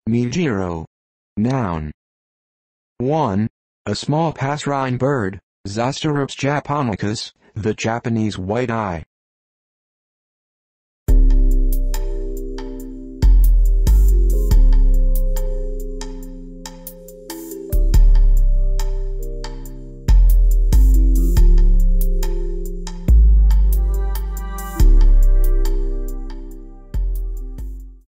Mejiro. Noun. 1. A small passerine bird, Zosterops japonicus, the Japanese white-eye.